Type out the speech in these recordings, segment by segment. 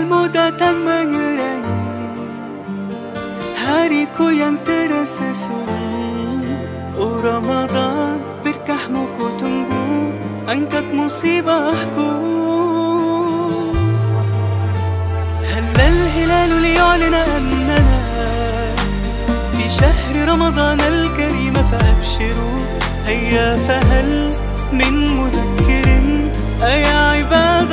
Hilalmu datang mengerai hariku yang terasa sunyi. Oh Ramadan, berkahmu ku tunggu, angkat musibahku. هل الهلال ليعلن أننا في شهر رمضان الكريم فأبشروا. هيا فهل من مذكر أيا عباد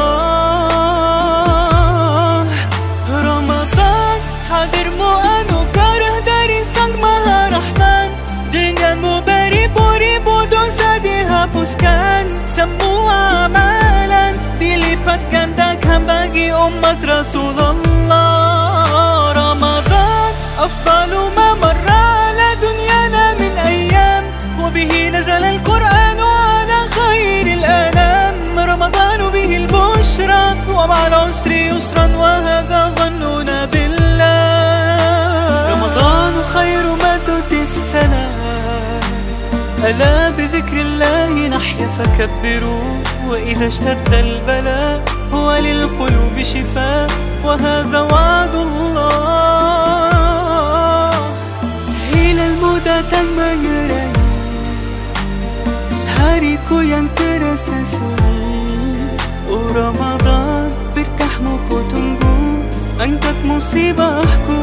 Allah. Ramadan hadirmu anugerah dari Sang Maha Rahman. Denganmu beribu-ribu dosa dihapuskan, semua amalan dilipat gandakan bagi umat Rasulullah. Ramadan afdalu ma marra ala dunyana min ayyam, wa bihi nazala al-Qur'an ala khairil anam. رمضان به البشرى ومع العسر يسرا وهذا ظننا بالله. رمضان خير ما تؤتي السنة، ألا بذكر الله نحيا فكبروا. وإذا اشتد البلاء هو للقلوب شفاء وهذا وعد الله. Hilalmu datang mengerai hariku yang terasa sunyi. Oh Ramadan, berkahmu ku tunggu, angkat musibahku.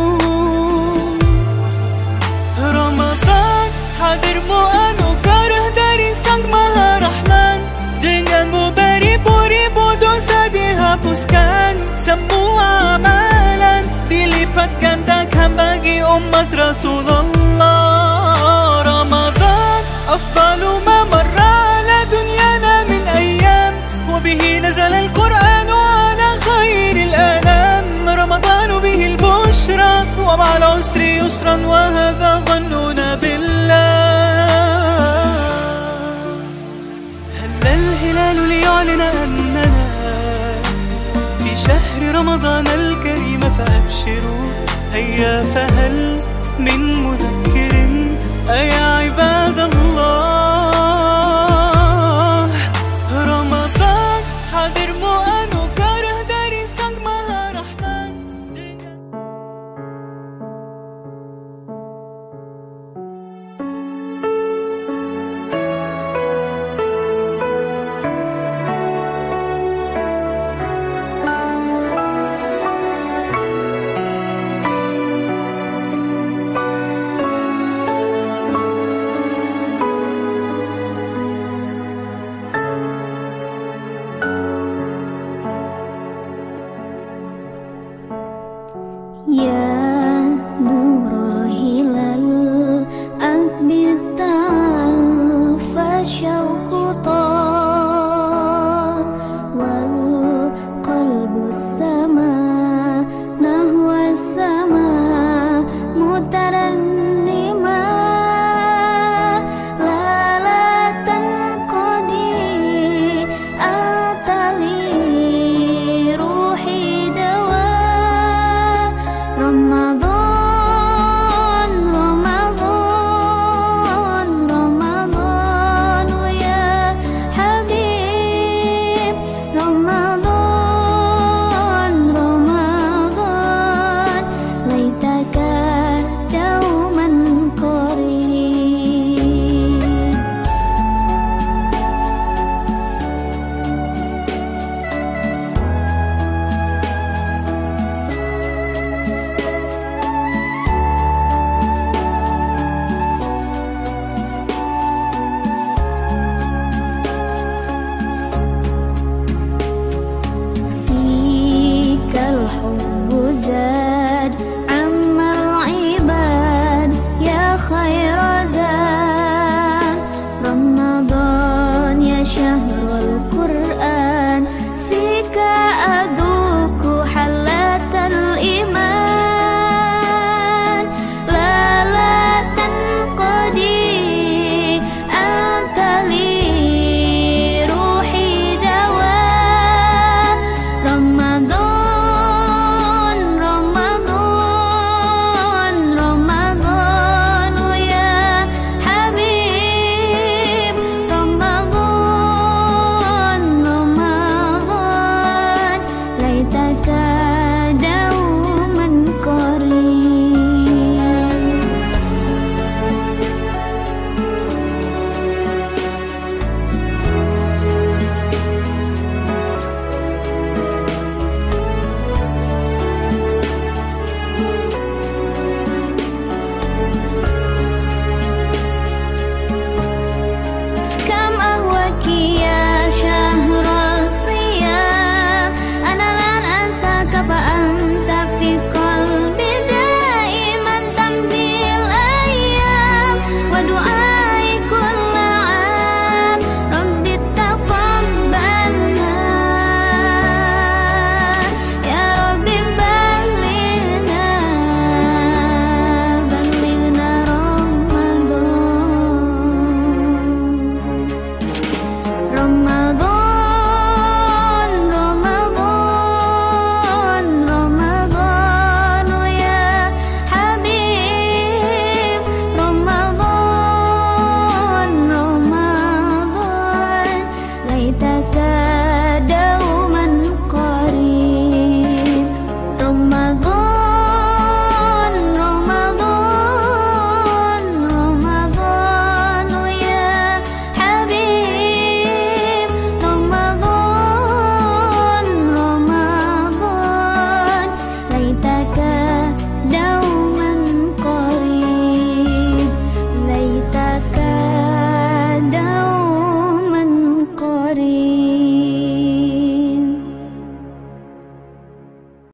Ramadan hadirmu anugerah dari Sang Maha Rahman. Denganmu beribu-ribu dosa dihapuskan, semua amalan dilipat gandakan bagi umat Rasulullah. Ramadan afdalu ma marra ala dunyana min ayyam, wa bihi nazala al-Qur'an ala khairil anam. رمضان به البشرى ومع العسر يسرا وهذا ظننا بالله. هل الهلال ليعلن أننا في شهر رمضان الكريم فأبشروا. هيا